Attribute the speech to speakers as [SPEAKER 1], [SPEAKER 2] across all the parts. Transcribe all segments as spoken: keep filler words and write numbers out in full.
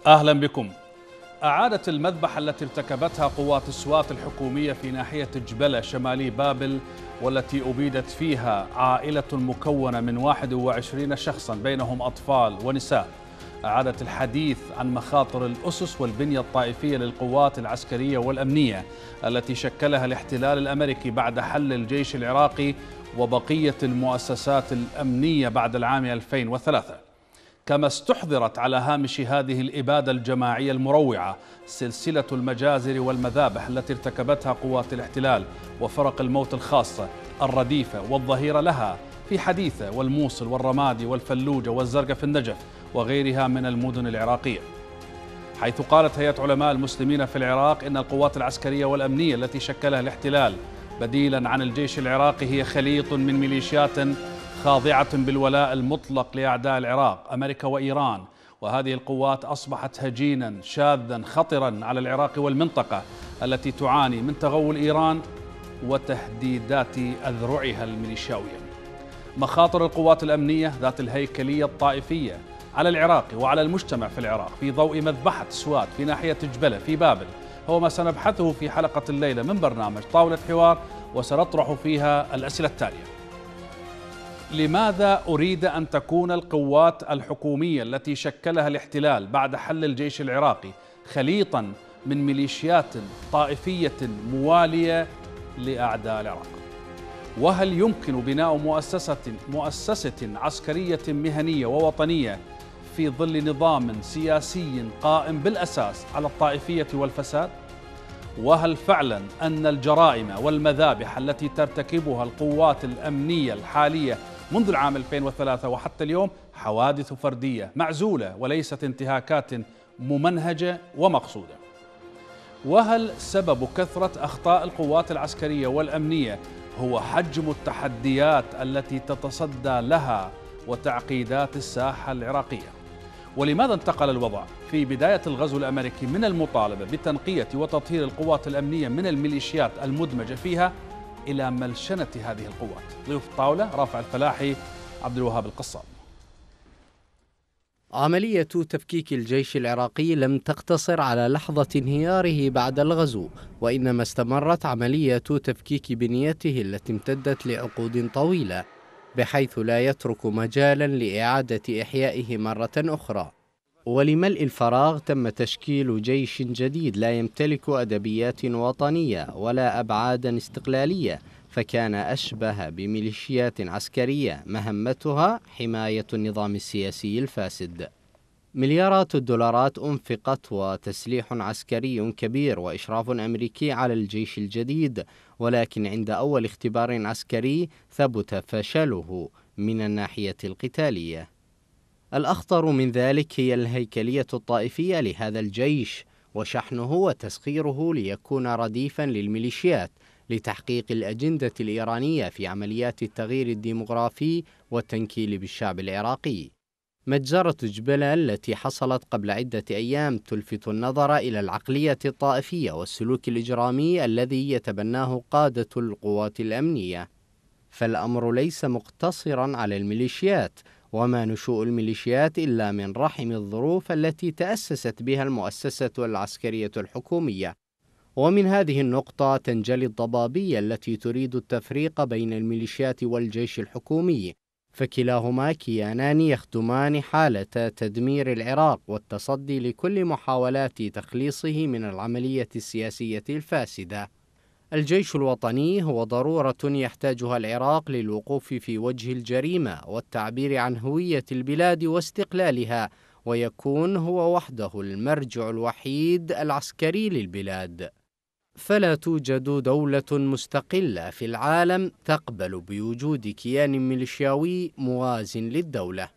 [SPEAKER 1] أهلا بكم. أعادت المذبحة التي ارتكبتها قوات السوات الحكومية في ناحية جبلة شمالي بابل، والتي أبيدت فيها عائلة مكونة من واحد وعشرين شخصا بينهم أطفال ونساء، أعادت الحديث عن مخاطر الأسس والبنية الطائفية للقوات العسكرية والأمنية التي شكلها الاحتلال الأمريكي بعد حل الجيش العراقي وبقية المؤسسات الأمنية بعد العام ألفين وثلاثة. كما استحضرت على هامش هذه الإبادة الجماعية المروعة سلسلة المجازر والمذابح التي ارتكبتها قوات الاحتلال وفرق الموت الخاصة الرديفة والظهيرة لها في حديثة والموصل والرمادي والفلوجة والزرقاء في النجف وغيرها من المدن العراقية، حيث قالت هيئة علماء المسلمين في العراق إن القوات العسكرية والأمنية التي شكلها الاحتلال بديلا عن الجيش العراقي هي خليط من ميليشيات خاضعة بالولاء المطلق لأعداء العراق أمريكا وإيران، وهذه القوات أصبحت هجينا شاذا خطرا على العراق والمنطقة التي تعاني من تغول إيران وتهديدات أذرعها الميليشياوية. مخاطر القوات الأمنية ذات الهيكلية الطائفية على العراق وعلى المجتمع في العراق في ضوء مذبحة سوات في ناحية جبلة في بابل هو ما سنبحثه في حلقة الليلة من برنامج طاولة حوار، وسنطرح فيها الأسئلة التالية: لماذا أريد أن تكون القوات الحكومية التي شكلها الاحتلال بعد حل الجيش العراقي خليطا من ميليشيات طائفية موالية لأعداء العراق؟ وهل يمكن بناء مؤسسة مؤسسة عسكرية مهنية ووطنية في ظل نظام سياسي قائم بالأساس على الطائفية والفساد؟ وهل فعلا أن الجرائم والمذابح التي ترتكبها القوات الأمنية الحالية منذ العام ألفين وثلاثة وحتى اليوم حوادث فردية معزولة وليست انتهاكات ممنهجة ومقصودة؟ وهل سبب كثرة أخطاء القوات العسكرية والأمنية هو حجم التحديات التي تتصدى لها وتعقيدات الساحة العراقية؟ ولماذا انتقل الوضع في بداية الغزو الأمريكي من المطالبة بتنقية وتطهير القوات الأمنية من الميليشيات المدمجة فيها إلى ملشنة هذه القوات؟ ضيوف الطاولة: رافع الفلاحي، عبد الوهاب القصاب.
[SPEAKER 2] عملية تفكيك الجيش العراقي لم تقتصر على لحظة انهياره بعد الغزو، وإنما استمرت عملية تفكيك بنيته التي امتدت لعقود طويلة، بحيث لا يترك مجالا لإعادة إحيائه مرة أخرى. ولملء الفراغ تم تشكيل جيش جديد لا يمتلك أدبيات وطنية ولا أبعادا استقلالية، فكان أشبه بميليشيات عسكرية مهمتها حماية النظام السياسي الفاسد. مليارات الدولارات أنفقت وتسليح عسكري كبير وإشراف أمريكي على الجيش الجديد، ولكن عند أول اختبار عسكري ثبت فشله من الناحية القتالية. الأخطر من ذلك هي الهيكلية الطائفية لهذا الجيش وشحنه وتسخيره ليكون رديفا للميليشيات لتحقيق الأجندة الإيرانية في عمليات التغيير الديمغرافي والتنكيل بالشعب العراقي. مجزرة جبلة التي حصلت قبل عدة أيام تلفت النظر إلى العقلية الطائفية والسلوك الإجرامي الذي يتبناه قادة القوات الأمنية. فالأمر ليس مقتصرا على الميليشيات، وما نشوء الميليشيات إلا من رحم الظروف التي تأسست بها المؤسسة العسكرية الحكومية. ومن هذه النقطة تنجلي الضبابية التي تريد التفريق بين الميليشيات والجيش الحكومي، فكلاهما كيانان يخدمان حالة تدمير العراق والتصدي لكل محاولات تخليصه من العملية السياسية الفاسدة. الجيش الوطني هو ضرورة يحتاجها العراق للوقوف في وجه الجريمة والتعبير عن هوية البلاد واستقلالها، ويكون هو وحده المرجع الوحيد العسكري للبلاد. فلا توجد دولة مستقلة في العالم تقبل بوجود كيان ميليشياوي موازٍ للدولة.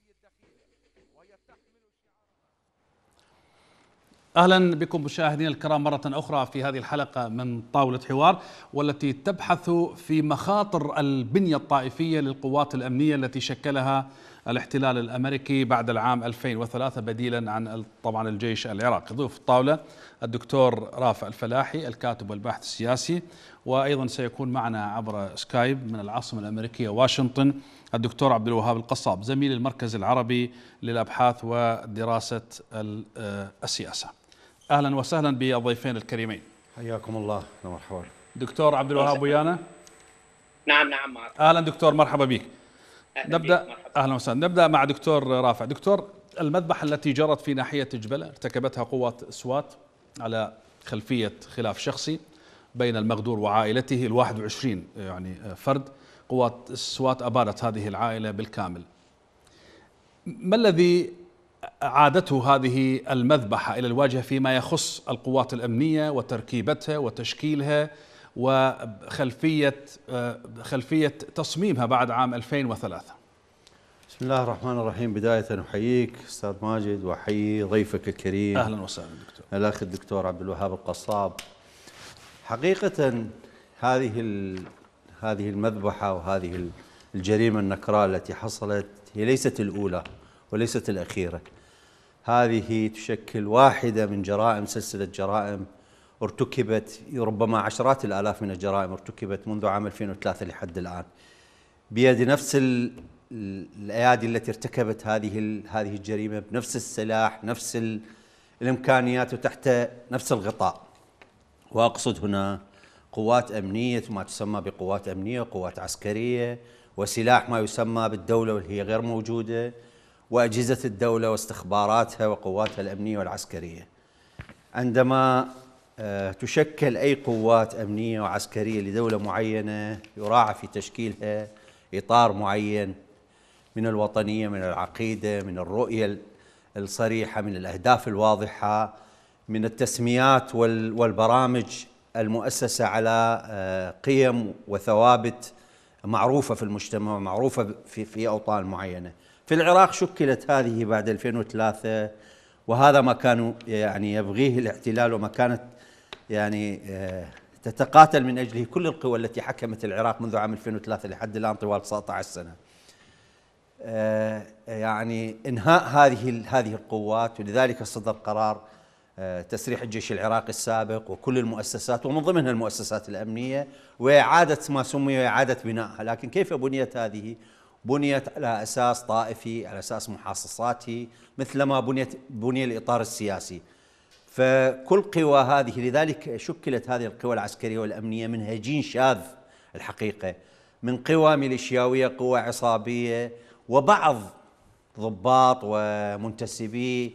[SPEAKER 1] أهلا بكم مشاهدينا الكرام مرة أخرى في هذه الحلقة من طاولة حوار، والتي تبحث في مخاطر البنية الطائفية للقوات الأمنية التي شكلها الاحتلال الأمريكي بعد العام ألفين وثلاثة بديلا عن طبعا الجيش العراقي. ضيوف الطاولة الدكتور رافع الفلاحي الكاتب والباحث السياسي، وأيضا سيكون معنا عبر سكايب من العاصمة الأمريكية واشنطن الدكتور عبد الوهاب القصاب زميل المركز العربي للأبحاث ودراسة السياسة. أهلا وسهلا بالضيفين الكريمين.
[SPEAKER 3] حياكم الله. مرحبا
[SPEAKER 1] دكتور عبد الوهاب ويانا.
[SPEAKER 4] نعم نعم مرحبا.
[SPEAKER 1] اهلا دكتور، مرحبا بك.
[SPEAKER 4] أهلا
[SPEAKER 1] نبدا
[SPEAKER 4] بك.
[SPEAKER 1] اهلا وسهلا. نبدا مع دكتور رافع. دكتور، المذبحه التي جرت في ناحيه جبلة ارتكبتها قوات السوات على خلفيه خلاف شخصي بين المغدور وعائلته الواحد وعشرين يعني فرد. قوات السوات ابادت هذه العائله بالكامل. ما الذي عادته هذه المذبحه الى الواجهه فيما يخص القوات الامنيه وتركيبتها وتشكيلها وخلفية خلفية تصميمها بعد عام ألفين وثلاثة؟
[SPEAKER 3] بسم الله الرحمن الرحيم. بداية أحييك أستاذ ماجد وأحيي ضيفك الكريم
[SPEAKER 1] أهلا وسهلا دكتور
[SPEAKER 3] الأخ الدكتور عبد الوهاب القصاب. حقيقة هذه هذه المذبحة وهذه الجريمة النكراء التي حصلت هي ليست الأولى وليست الأخيرة. هذه تشكل واحدة من جرائم سلسلة جرائم ارتكبت، ربما عشرات الآلاف من الجرائم ارتكبت منذ عام ألفين وثلاثة لحد الآن بيد نفس الأيادي التي ارتكبت هذه هذه الجريمة بنفس السلاح، نفس الإمكانيات وتحت نفس الغطاء. وأقصد هنا قوات أمنية، ما تسمى بقوات أمنية، قوات عسكرية، وسلاح ما يسمى بالدولة واللي هي غير موجودة، وأجهزة الدولة واستخباراتها وقواتها الأمنية والعسكرية. عندما تشكل أي قوات أمنية وعسكرية لدولة معينة يراعى في تشكيلها إطار معين من الوطنية، من العقيدة، من الرؤية الصريحة، من الأهداف الواضحة، من التسميات والبرامج المؤسسة على قيم وثوابت معروفة في المجتمع ومعروفة في في أوطان معينة. في العراق شكلت هذه بعد ألفين وثلاثة، وهذا ما كانوا يعني يبغيه الاحتلال وما كانت يعني تتقاتل من أجله كل القوى التي حكمت العراق منذ عام ألفين وثلاثة لحد الآن طوال تسعة عشر سنة. يعني إنهاء هذه هذه القوات، ولذلك صدر قرار تسريح الجيش العراقي السابق وكل المؤسسات ومن ضمنها المؤسسات الأمنية وإعادة ما سمي إعادة بنائها. لكن كيف بنيت هذه؟ بنيت على أساس طائفي، على أساس محاصصاتي، مثلما بنيت بني الإطار السياسي. فكل قوى هذه، لذلك شكلت هذه القوى العسكرية والأمنية من هجين شاذ الحقيقة، من قوى ميليشياوية، قوى عصابية، وبعض ضباط ومنتسبي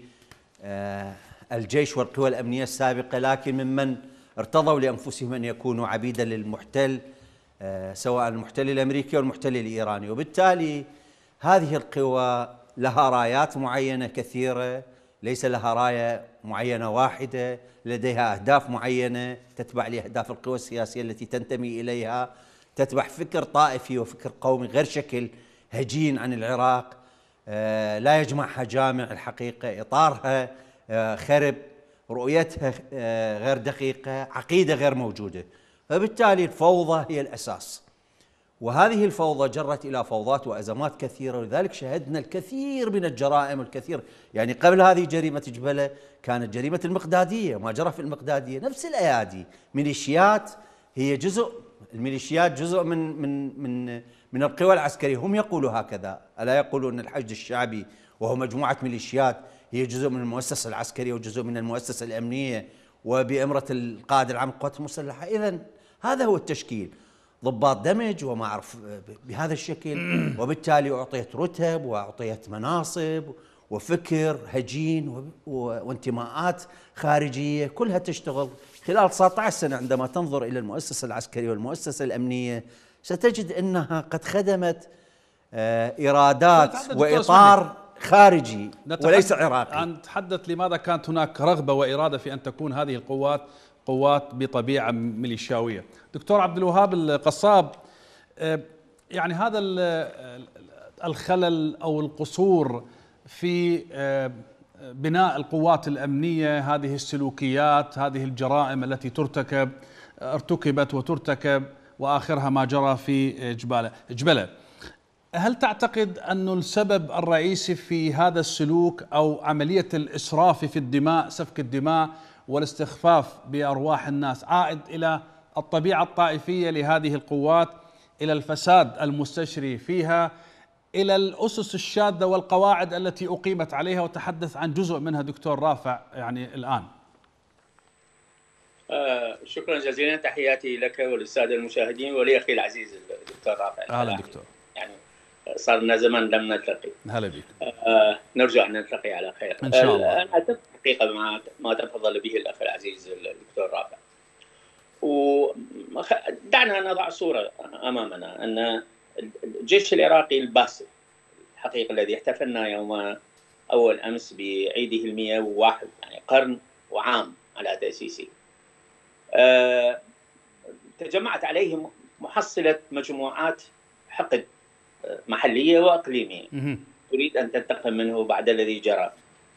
[SPEAKER 3] الجيش والقوى الأمنية السابقة، لكن ممن ارتضوا لأنفسهم أن يكونوا عبيدا للمحتل، سواء المحتل الأمريكي والمحتل الإيراني. وبالتالي هذه القوى لها رايات معينة كثيرة، ليس لها راية معينة واحدة، لديها أهداف معينة تتبع لأهداف القوى السياسية التي تنتمي إليها، تتبع فكر طائفي وفكر قومي غير شكل هجين عن العراق، لا يجمعها جامع الحقيقة، إطارها خرب، رؤيتها غير دقيقة، عقيدة غير موجودة. فبالتالي الفوضى هي الأساس، وهذه الفوضى جرت إلى فوضات وأزمات كثيرة، ولذلك شهدنا الكثير من الجرائم الكثير. يعني قبل هذه جريمة جبلة كانت جريمة المقدادية، ما جرى في المقدادية نفس الأيادي، ميليشيات، هي جزء، الميليشيات جزء من من من من القوى العسكرية، هم يقولوا هكذا، ألا يقولوا أن الحشد الشعبي وهو مجموعة ميليشيات هي جزء من المؤسسة العسكرية وجزء من المؤسسة الأمنية وبأمرة القائد العام للقوات المسلحة. إذن هذا هو التشكيل، ضباط دمج وما أعرف بهذا الشكل، وبالتالي أعطيت رتب وأعطيت مناصب وفكر هجين وانتماءات خارجية، كلها تشتغل خلال تسعة عشر سنة. عندما تنظر إلى المؤسسة العسكرية والمؤسسة الأمنية ستجد أنها قد خدمت إرادات وإطار خارجي وليس عراقي.
[SPEAKER 1] نتحدث لماذا كانت هناك رغبة وإرادة في أن تكون هذه القوات قوات بطبيعة ميليشياوية. دكتور عبد الوهاب القصاب، يعني هذا الخلل أو القصور في بناء القوات الأمنية، هذه السلوكيات، هذه الجرائم التي ترتكب ارتكبت وترتكب وآخرها ما جرى في جبالة جبلة هل تعتقد أن السبب الرئيسي في هذا السلوك أو عملية الإسراف في الدماء، سفك الدماء والاستخفاف بأرواح الناس، عائد إلى الطبيعة الطائفية لهذه القوات، إلى الفساد المستشري فيها، إلى الأسس الشاذة والقواعد التي أقيمت عليها، وتحدث عن جزء منها دكتور رافع يعني الآن؟
[SPEAKER 4] آه شكرا جزيلا، تحياتي لك وللسادة المشاهدين ولأخي العزيز الدكتور رافع.
[SPEAKER 1] أهلا دكتور.
[SPEAKER 4] يعني صار لنا زمن لم نلتقي.
[SPEAKER 1] هلا بك.
[SPEAKER 4] آه نرجو أن نلتقي على خير
[SPEAKER 1] إن شاء الله.
[SPEAKER 4] أنا أتفق حقيقة مع ما تفضل به الأخ العزيز الدكتور رافع، ودعنا نضع صورة أمامنا أن الجيش العراقي الباسل الحقيقة الذي احتفلنا يوم أول أمس بعيده المئة وواحد، يعني قرن وعام على تأسيسه، أه تجمعت عليه محصلة مجموعات حقد محلية وإقليمية تريد أن تنتقم منه بعد الذي جرى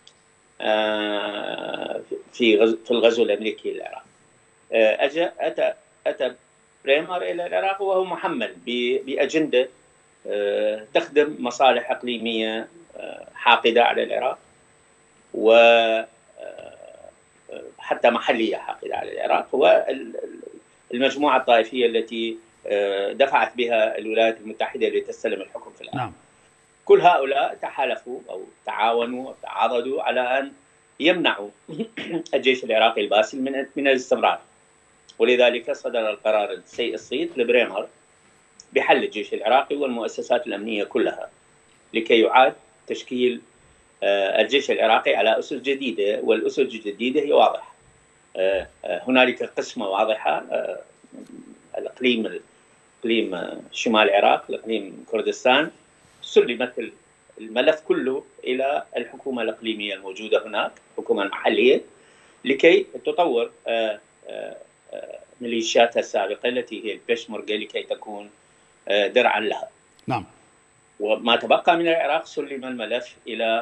[SPEAKER 4] أه في غزو في الغزو الأمريكي للعراق. أه أجا أتى أتى بريمر إلى العراق وهو محمل بأجندة أه تخدم مصالح إقليمية أه حاقدة على العراق، و حتى محلية حاقدة على العراق، والمجموعة الطائفية التي دفعت بها الولايات المتحدة لتستلم الحكم في العراق.
[SPEAKER 1] نعم.
[SPEAKER 4] كل هؤلاء تحالفوا أو تعاونوا أو تعاضدوا على أن يمنعوا الجيش العراقي الباسل من من الاستمرار، ولذلك صدر القرار السيء الصيت لبريمر بحل الجيش العراقي والمؤسسات الأمنية كلها لكي يعاد تشكيل الجيش العراقي على أسس جديدة، والأسس الجديدة هي واضحة. هنالك قسمة واضحة، الإقليم إقليم شمال العراق، الإقليم كردستان، سلمت الملف كله إلى الحكومة الإقليمية الموجودة هناك، الحكومة المحلية، لكي تطور ميليشياتها السابقة التي هي البيشمركة لكي تكون درعا لها.
[SPEAKER 1] نعم.
[SPEAKER 4] وما تبقى من العراق سلم الملف إلى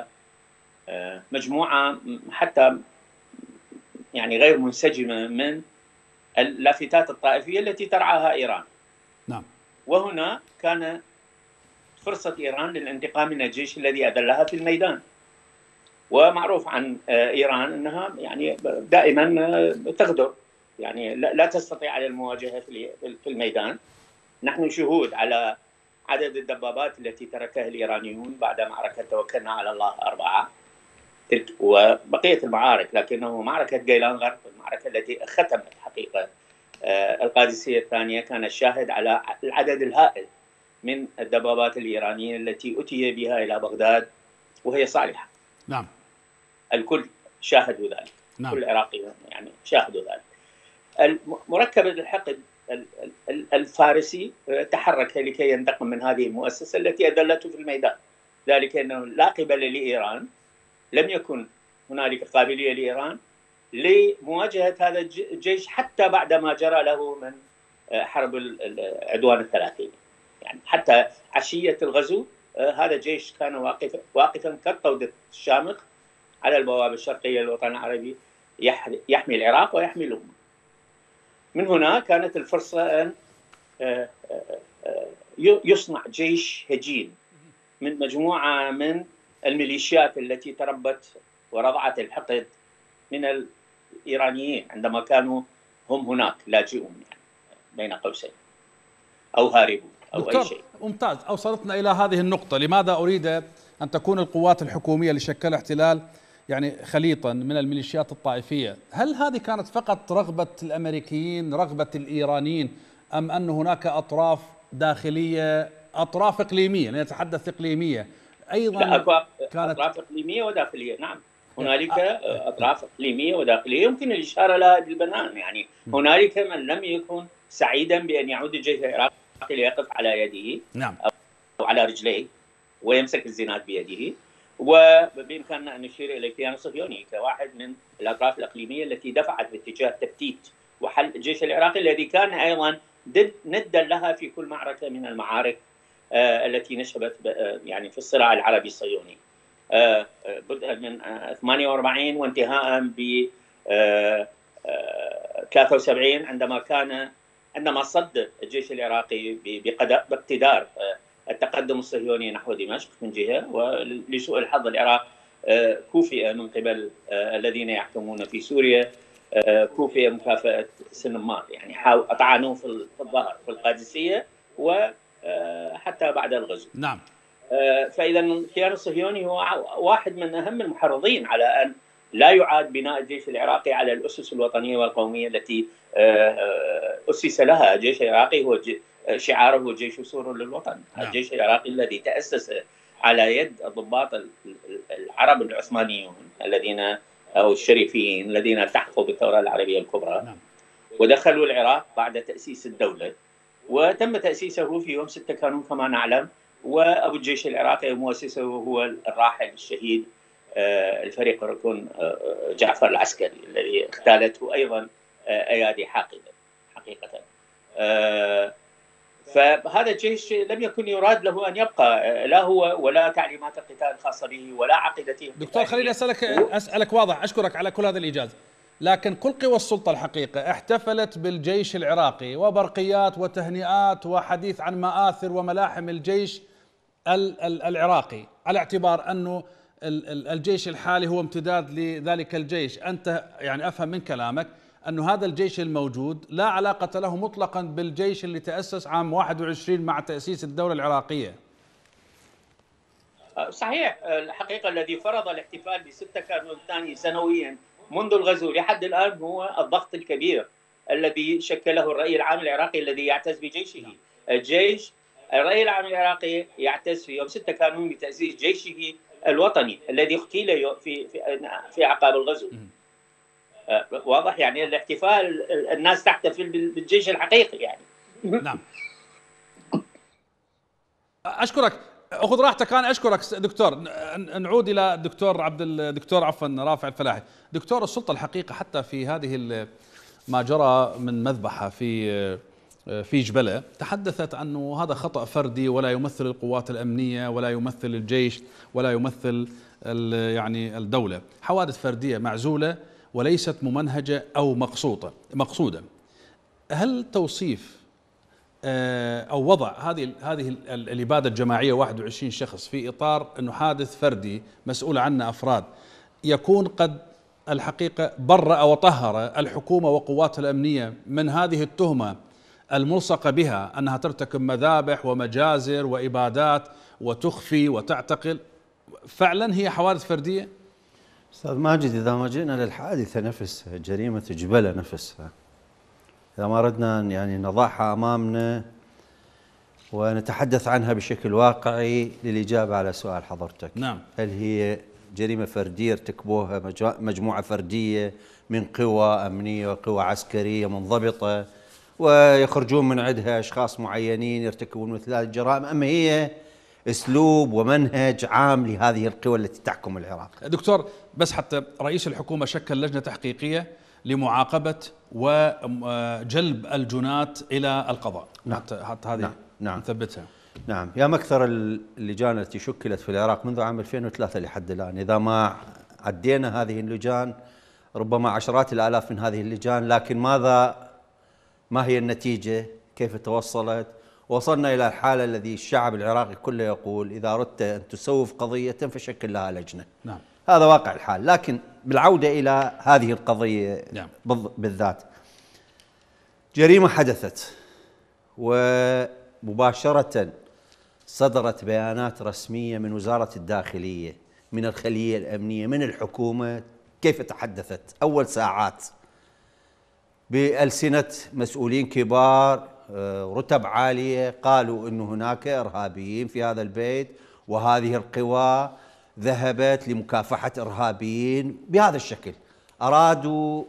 [SPEAKER 4] مجموعة حتى يعني غير منسجمة من اللافتات الطائفية التي ترعاها إيران.
[SPEAKER 1] نعم.
[SPEAKER 4] وهنا كان فرصة إيران للانتقام من الجيش الذي أذلها في الميدان. ومعروف عن إيران أنها يعني دائما تغدر، يعني لا تستطيع على المواجهة في الميدان. نحن شهود على عدد الدبابات التي تركها الإيرانيون بعد معركة توكلنا على الله أربعة وبقية المعارك، لكنه معركة جيلان غرب، المعركة التي ختمت حقيقة القادسية الثانية، كان الشاهد على العدد الهائل من الدبابات الإيرانية التي أتي بها إلى بغداد وهي صالحة.
[SPEAKER 1] نعم.
[SPEAKER 4] الكل شاهدوا ذلك. نعم. كل العراقيون يعني شاهدوا ذلك. مركب الحقد الفارسي تحرك لكي ينتقم من هذه المؤسسة التي أذلته في الميدان، ذلك أنه لا قبل لإيران، لم يكن هنالك قابلية لإيران لمواجهة هذا الجيش حتى بعد ما جرى له من حرب العدوان الثلاثين. يعني حتى عشية الغزو هذا الجيش كان واقفا واقفا كالطود الشامخ على البوابة الشرقية للوطن العربي، يحمي العراق ويحمي الأمة. من هنا كانت الفرصة أن يصنع جيش هجين من مجموعة من الميليشيات التي تربت ورضعت الحقد من الإيرانيين عندما كانوا هم هناك لاجئون، يعني بين قوسين، أو هاربون أو أي شيء.
[SPEAKER 1] ممتاز، أوصلتنا إلى هذه النقطة. لماذا أريد أن تكون القوات الحكومية اللي شكل احتلال يعني خليطا من الميليشيات الطائفية؟ هل هذه كانت فقط رغبة الأمريكيين، رغبة الإيرانيين، أم أن هناك أطراف داخلية، أطراف إقليمية، نتحدث إقليمية أيضا؟
[SPEAKER 4] لا، كانت أطراف إقليمية وداخلية. نعم، هنالك أطراف إقليمية وداخلية يمكن الإشارة لها بالبنان. يعني هنالك من لم يكن سعيدا بأن يعود الجيش العراقي ليقف على يده،
[SPEAKER 1] نعم،
[SPEAKER 4] أو على رجليه ويمسك الزناد بيده. وبإمكاننا أن نشير إلى الكيان الصهيوني كواحد من الأطراف الإقليمية التي دفعت باتجاه تفتيت وحل الجيش العراقي، الذي كان أيضا ندا لها في كل معركة من المعارك آه التي نشبت يعني في الصراع العربي الصهيوني، آه بدءا من آه ثمانية وأربعين وانتهاء ب آه آه ثلاثة وسبعين، عندما كان عندما صد الجيش العراقي باقتدار آه التقدم الصهيوني نحو دمشق من جهة، ولسوء الحظ العراق كوفئ من قبل الذين يحكمون في سوريا، كوفئ مكافأة سنمار، يعني طعنوه في الظهر في القادسية وحتى بعد الغزو.
[SPEAKER 1] نعم.
[SPEAKER 4] فإذا الكيان الصهيوني هو واحد من أهم المحرضين على أن لا يعاد بناء الجيش العراقي على الأسس الوطنية والقومية التي أسس لها. الجيش العراقي هو شعاره هو جيش سور للوطن. نعم. الجيش العراقي الذي تأسس على يد الضباط العرب العثمانيون الذين أو الشريفيين الذين التحقوا بالثورة العربية الكبرى. نعم. ودخلوا العراق بعد تأسيس الدولة، وتم تأسيسه في يوم ستة كانون كما نعلم، وأبو الجيش العراقي مؤسسه هو الراحل الشهيد الفريق الركن جعفر العسكري الذي اغتالته أيضا أيادي حاقدة حقيقة. فهذا الجيش لم يكن يراد له أن يبقى، لا هو ولا تعليمات القتال الخاصة به ولا عقيدته.
[SPEAKER 1] دكتور خليني أسألك أسألك واضح، أشكرك على كل هذه الإجازة، لكن كل قوى السلطة الحقيقة احتفلت بالجيش العراقي وبرقيات وتهنئات وحديث عن مآثر وملاحم الجيش العراقي، على اعتبار أنه الجيش الحالي هو امتداد لذلك الجيش. أنت يعني أفهم من كلامك أنه هذا الجيش الموجود لا علاقة له مطلقا بالجيش اللي تأسس عام واحد وعشرين مع تأسيس الدولة العراقية.
[SPEAKER 4] صحيح. الحقيقة الذي فرض الاحتفال بستة كانون الثاني سنويا منذ الغزو لحد الآن هو الضغط الكبير الذي شكله الرأي العام العراقي الذي يعتز بجيشه. الجيش الرأي العام العراقي يعتز في يوم ستة كانون بتأسيس جيشه الوطني الذي اغتيل في في في اعقاب الغزو. واضح يعني الاحتفال الناس تحتفل بالجيش الحقيقي يعني.
[SPEAKER 1] نعم. اشكرك، اخذ راحتك. انا اشكرك دكتور. نعود الى الدكتور عبد الدكتور عفوا رافع الفلاحي. دكتور، السلطه الحقيقه حتى في هذه ما جرى من مذبحه في في جبلة تحدثت أنه هذا خطأ فردي ولا يمثل القوات الأمنية ولا يمثل الجيش ولا يمثل يعني الدولة، حوادث فردية معزولة وليست ممنهجة أو مقصودة مقصودة. هل توصيف أو وضع هذه هذه الإبادة الجماعية واحد وعشرين شخص في إطار أنه حادث فردي مسؤول عنه أفراد يكون قد الحقيقة برأ وطهر الحكومة وقواتها الأمنية من هذه التهمة الملصقة بها أنها ترتكب مذابح ومجازر وإبادات وتخفي وتعتقل، فعلا هي حوادث فردية؟
[SPEAKER 3] أستاذ ماجد، إذا ما جئنا للحادثة نفسها، جريمة جبلة نفسها، إذا ما ردنا يعني نضعها أمامنا ونتحدث عنها بشكل واقعي للإجابة على سؤال حضرتك.
[SPEAKER 1] نعم.
[SPEAKER 3] هل هي جريمة فردية ارتكبوها مجموعة فردية من قوى أمنية وقوى عسكرية منضبطة ويخرجون من عندها أشخاص معينين يرتكبون مثل هذه الجرائم، أما هي أسلوب ومنهج عام لهذه القوى التي تحكم العراق؟
[SPEAKER 1] دكتور، بس حتى رئيس الحكومة شكل لجنة تحقيقية لمعاقبة وجلب الجنات إلى القضاء.
[SPEAKER 3] نعم.
[SPEAKER 1] حتى, حتى هذه
[SPEAKER 3] نعم. نعم.
[SPEAKER 1] نثبتها.
[SPEAKER 3] نعم. يا مكثر اللجان التي شكلت في العراق منذ عام ألفين وثلاثة لحد الآن، إذا ما عدينا هذه اللجان ربما عشرات الآلاف من هذه اللجان، لكن ماذا ما هي النتيجة؟ كيف توصلت؟ وصلنا إلى الحالة الذي الشعب العراقي كله يقول إذا أردت أن تسوف قضية فشكل لها لجنة.
[SPEAKER 1] نعم.
[SPEAKER 3] هذا واقع الحال. لكن بالعودة إلى هذه القضية
[SPEAKER 1] نعم.
[SPEAKER 3] بالذات، جريمة حدثت ومباشرة صدرت بيانات رسمية من وزارة الداخلية، من الخلية الأمنية، من الحكومة. كيف تحدثت؟ أول ساعات بألسنة مسؤولين كبار رتب عالية قالوا أن هناك إرهابيين في هذا البيت، وهذه القوى ذهبت لمكافحة إرهابيين بهذا الشكل. أرادوا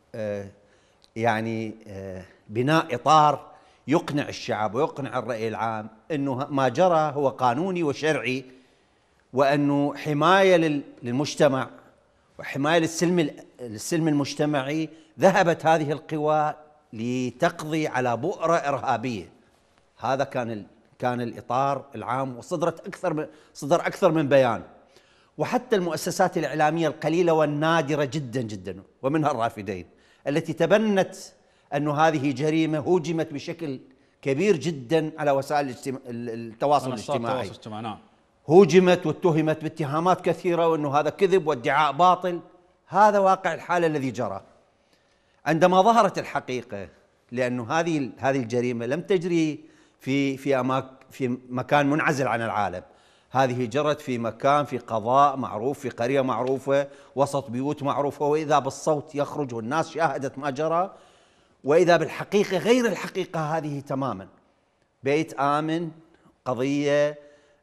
[SPEAKER 3] يعني بناء إطار يقنع الشعب ويقنع الرأي العام أنه ما جرى هو قانوني وشرعي، وأنه حماية للمجتمع وحماية للسلم السلم المجتمعي. ذهبت هذه القوى لتقضي على بؤرة إرهابية. هذا كان كان الإطار العام، وصدرت أكثر من صدر أكثر من بيان. وحتى المؤسسات الإعلامية القليلة والنادرة جدا جدا، ومنها الرافدين، التي تبنت أن هذه جريمة هوجمت بشكل كبير جدا على وسائل الاجتماع التواصل الاجتماعي.
[SPEAKER 1] نعم.
[SPEAKER 3] هوجمت واتهمت باتهامات كثيرة وأنه هذا كذب وادعاء باطل. هذا واقع الحال الذي جرى. عندما ظهرت الحقيقة، لأنه هذه هذه الجريمة لم تجري في في أماكن في مكان منعزل عن العالم، هذه جرت في مكان، في قضاء معروف، في قرية معروفة، وسط بيوت معروفة، وإذا بالصوت يخرج والناس شاهدت ما جرى، وإذا بالحقيقة غير الحقيقة هذه تماما. بيت آمن، قضية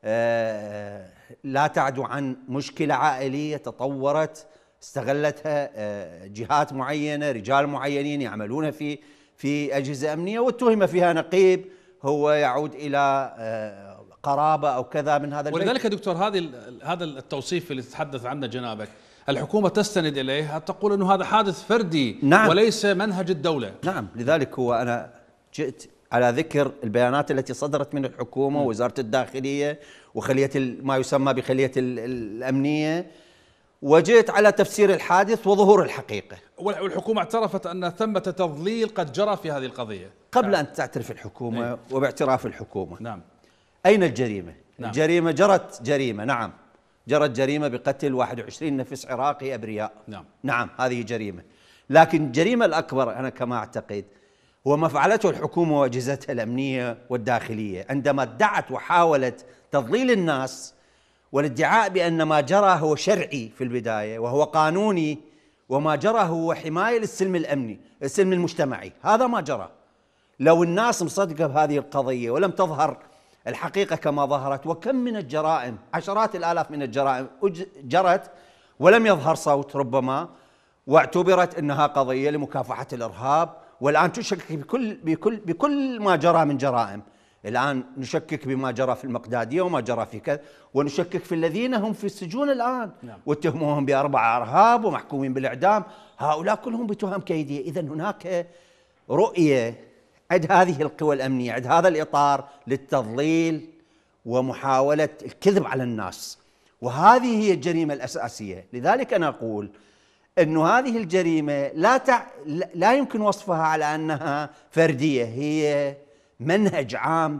[SPEAKER 3] لا تعدو عن مشكلة عائلية تطورت استغلتها جهات معينة، رجال معينين يعملون في في أجهزة أمنية، واتهم فيها نقيب هو يعود إلى قرابة أو كذا من هذا البيت.
[SPEAKER 1] ولذلك دكتور هذه هذا التوصيف اللي تتحدث عنه جنابك الحكومة تستند إليه، تقول أنه هذا حادث فردي. نعم. وليس منهج الدولة.
[SPEAKER 3] نعم. لذلك هو أنا جئت على ذكر البيانات التي صدرت من الحكومة ووزارة الداخلية وخلية ما يسمى بخلية الأمنية، وجئت على تفسير الحادث وظهور الحقيقة.
[SPEAKER 1] والحكومة اعترفت أن ثمة تضليل قد جرى في هذه القضية
[SPEAKER 3] قبل أن تعترف الحكومة. ايه؟ وباعتراف الحكومة.
[SPEAKER 1] نعم.
[SPEAKER 3] أين الجريمة؟
[SPEAKER 1] نعم.
[SPEAKER 3] الجريمة جرت جريمة نعم جرت جريمة بقتل واحد وعشرين نفس عراقي أبرياء.
[SPEAKER 1] نعم.
[SPEAKER 3] نعم هذه جريمة، لكن الجريمة الأكبر أنا كما أعتقد هو ما فعلته الحكومة وأجهزتها الأمنية والداخلية عندما ادعت وحاولت تضليل الناس، والادعاء بأن ما جرى هو شرعي في البداية وهو قانوني، وما جرى هو حماية للسلم الأمني السلم المجتمعي. هذا ما جرى. لو الناس مصدقة بهذه القضية ولم تظهر الحقيقة كما ظهرت، وكم من الجرائم، عشرات الآلاف من الجرائم جرت ولم يظهر صوت ربما، واعتبرت أنها قضية لمكافحة الإرهاب، والآن تشكك بكل بكل بكل ما جرى من جرائم. الآن نشكك بما جرى في المقدادية وما جرى في كذا، ونشكك في الذين هم في السجون الآن. نعم. واتهموهم بأربع إرهاب ومحكومين بالإعدام، هؤلاء كلهم بتهم كيدية. إذن هناك رؤية عند هذه القوى الأمنية، عند هذا الإطار للتضليل ومحاولة الكذب على الناس، وهذه هي الجريمة الأساسية. لذلك أنا أقول أن هذه الجريمة لا تع... لا يمكن وصفها على أنها فردية، هي منهج عام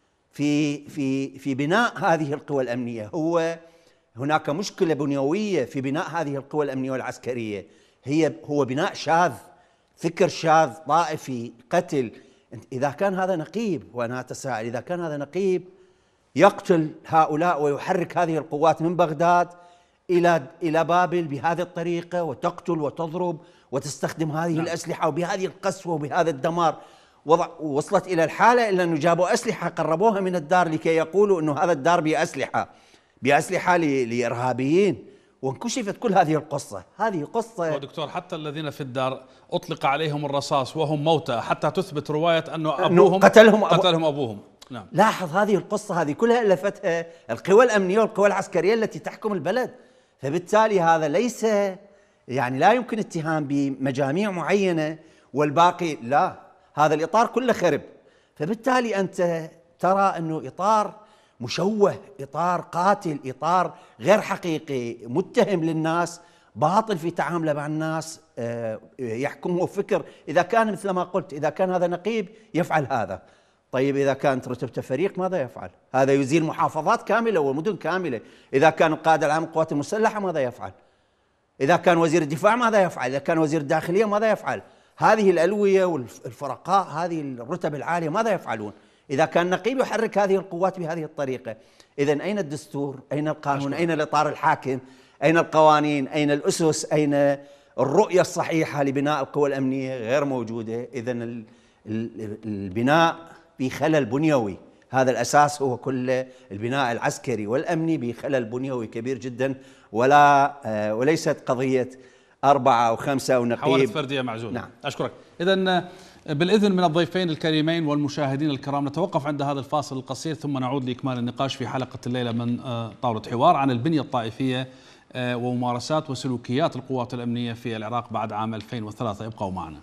[SPEAKER 3] في في في بناء هذه القوى الأمنية. هو هناك مشكلة بنيوية في بناء هذه القوى الأمنية والعسكرية، هي هو بناء شاذ، فكر شاذ طائفي، قتل. إذا كان هذا نقيب، وأنا أتساءل إذا كان هذا نقيب يقتل هؤلاء ويحرك هذه القوات من بغداد إلى إلى بابل بهذه الطريقة، وتقتل وتضرب وتستخدم هذه نعم. الأسلحة وبهذه القسوة وبهذا الدمار، وصلت إلى الحالة إلا أنه جابوا أسلحة قربوها من الدار لكي يقولوا أنه هذا الدار بأسلحة بأسلحة لإرهابيين، وانكشفت كل هذه القصة. هذه قصة
[SPEAKER 1] دكتور حتى الذين في الدار أطلق عليهم الرصاص وهم موتى، حتى تثبت رواية أنه أبوهم قتلهم, قتلهم أبوهم. نعم.
[SPEAKER 3] لاحظ هذه القصة، هذه كلها ألفتها القوى الأمنية والقوى العسكرية التي تحكم البلد. فبالتالي هذا ليس يعني لا يمكن اتهام بمجاميع معينة والباقي لا، هذا الإطار كله خرب. فبالتالي أنت ترى أنه إطار مشوه، إطار قاتل، إطار غير حقيقي، متهم للناس، باطل في تعامله مع الناس، يحكمه فكر. إذا كان مثل ما قلت، إذا كان هذا نقيب يفعل هذا، طيب إذا كانت رتبته فريق ماذا يفعل؟ هذا يزيل محافظات كاملة ومدن كاملة. إذا كان القائد العام للقوات المسلحة ماذا يفعل؟ إذا كان وزير الدفاع ماذا يفعل؟ إذا كان وزير الداخلية ماذا يفعل؟ هذه الألوية والفرقاء، هذه الرتب العالية ماذا يفعلون؟ إذا كان نقيب يحرك هذه القوات بهذه الطريقة، إذن أين الدستور؟ أين القانون؟ أين الإطار الحاكم؟ أين القوانين؟ أين الأسس؟ أين الرؤية الصحيحة لبناء القوى الأمنية؟ غير موجودة. إذن البناء بخلل بنيوي، هذا الأساس هو كل البناء العسكري والأمني بخلل بنيوي كبير جدا، ولا وليست قضية أربعة أو خمسة أو نقيب
[SPEAKER 1] حوادث فردية معزولة.
[SPEAKER 3] نعم.
[SPEAKER 1] أشكرك. إذن بالإذن من الضيفين الكريمين والمشاهدين الكرام نتوقف عند هذا الفاصل القصير، ثم نعود لإكمال النقاش في حلقة الليلة من طاولة حوار عن البنية الطائفية وممارسات وسلوكيات القوات الأمنية في العراق بعد عام ألفين وثلاثة. ابقوا معنا.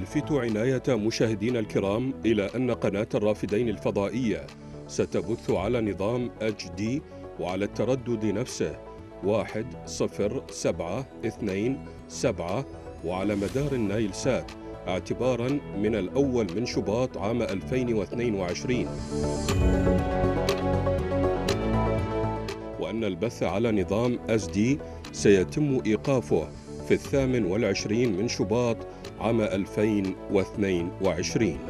[SPEAKER 5] نلفت عناية مشاهدينا الكرام إلى أن قناة الرافدين الفضائية ستبث على نظام اتش دي وعلى التردد نفسه واحد صفر سبعة اثنين سبعة وعلى مدار النايل سات اعتبارا من الأول من شباط عام ألفين واثنين وعشرين، وأن البث على نظام اس دي سيتم إيقافه في الثامن والعشرين من شباط عام ألفين واثنين وعشرين.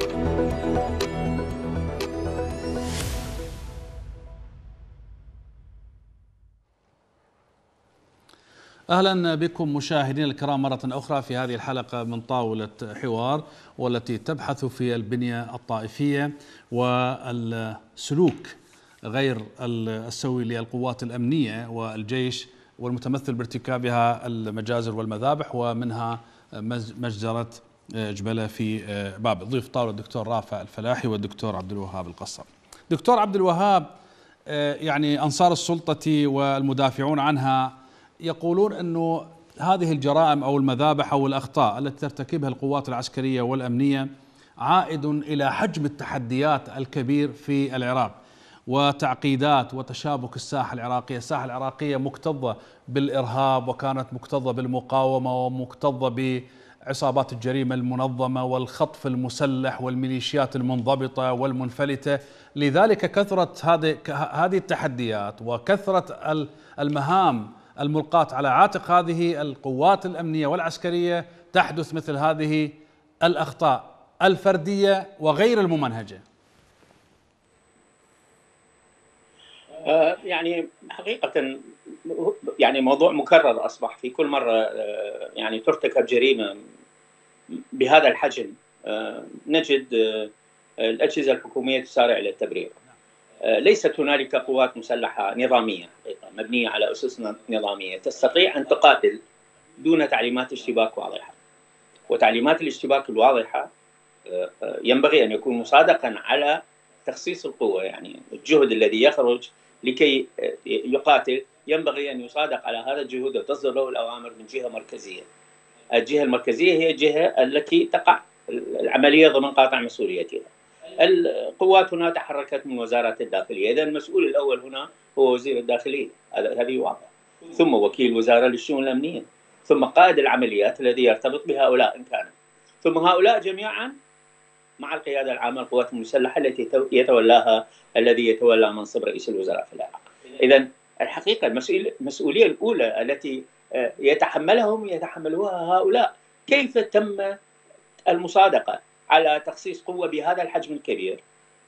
[SPEAKER 1] أهلا بكم مشاهدينا الكرام مرة أخرى في هذه الحلقة من طاولة حوار، والتي تبحث في البنية الطائفية والسلوك غير السوي للقوات الأمنية والجيش، والمتمثل بارتكابها المجازر والمذابح، ومنها مجزرة جبلة في بابل. ضيف طاولة الدكتور رافع الفلاحي والدكتور عبد الوهاب القصاب. دكتور عبد الوهاب، يعني أنصار السلطة والمدافعون عنها يقولون أنه هذه الجرائم أو المذابح أو الأخطاء التي ترتكبها القوات العسكرية والأمنية عائد إلى حجم التحديات الكبير في العراق وتعقيدات وتشابك الساحة العراقية. الساحة العراقية مكتظة بالإرهاب، وكانت مكتظة بالمقاومة، ومكتظة بعصابات الجريمة المنظمة والخطف المسلح والميليشيات المنضبطة والمنفلتة. لذلك كثرة هذه هذه التحديات وكثرة المهام الملقاة على عاتق هذه القوات الأمنية والعسكرية تحدث مثل هذه الأخطاء الفردية وغير الممنهجة.
[SPEAKER 4] يعني حقيقة يعني موضوع مكرر أصبح في كل مرة يعني ترتكب جريمة بهذا الحجم نجد الأجهزة الحكومية تسارع إلى التبرير. ليست هنالك قوات مسلحة نظامية مبنية على أسس نظامية تستطيع أن تقاتل دون تعليمات اشتباك واضحة، وتعليمات الاشتباك الواضحة ينبغي أن يكون مصادقا على تخصيص القوة. يعني الجهد الذي يخرج لكي يقاتل ينبغي أن يصادق على هذا الجهد وتصدر له الأوامر من جهة مركزية. الجهة المركزية هي الجهة التي تقع العملية ضمن قاطع مسؤوليتها. القوات هنا تحركت من وزارة الداخلية، إذا المسؤول الأول هنا هو وزير الداخلية، هذه واضحة، ثم وكيل وزارة للشؤون الأمنية، ثم قائد العمليات الذي يرتبط بهؤلاء إن كان، ثم هؤلاء جميعا مع القيادة العامة للقوات المسلحة التي يتولاها الذي يتولى منصب رئيس الوزراء في العراق. إذا الحقيقة المسؤولية الأولى التي يتحملهم يتحملوها هؤلاء. كيف تم المصادقة على تخصيص قوة بهذا الحجم الكبير